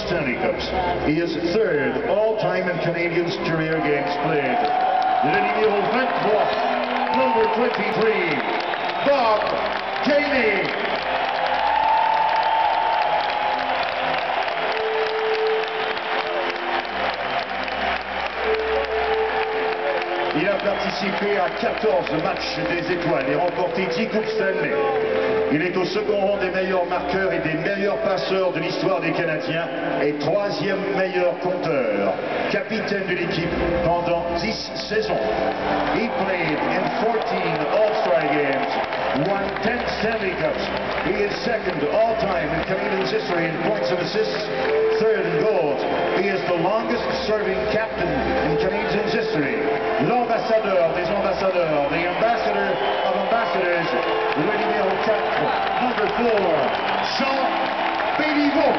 Stanley Cups. He is third all-time in Canadians' career games played. Le numéro 23, number 23, Bob Gainey. Il a participé à 14 matchs des étoiles et remporté 10 Coupes Stanley. Il est au second rang des meilleurs marqueurs et des meilleurs passeurs de l'histoire des Canadiens et troisième meilleur compteur. Capitaine de l'équipe pendant 10 saisons. He played in 14 All-Star games, won 10 Stanley Cups. He is second all-time in Canadians history in points and assists, third in goals. He is the longest serving captain in Canadians history. L'ambassadeur des ambassadeurs, the ambassador of ambassadors, le numéro 4, number 4, Jean Béliveau.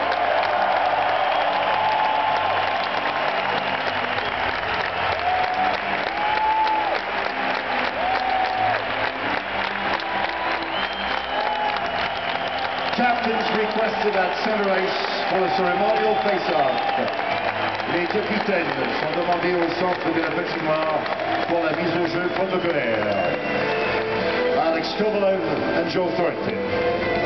Captains requested at center ice for the ceremonial face-off. Les capitaines sont demandés au centre de la patinoire pour la mise au jeu protocolaire. Alex Kovalev and Joe Thornton.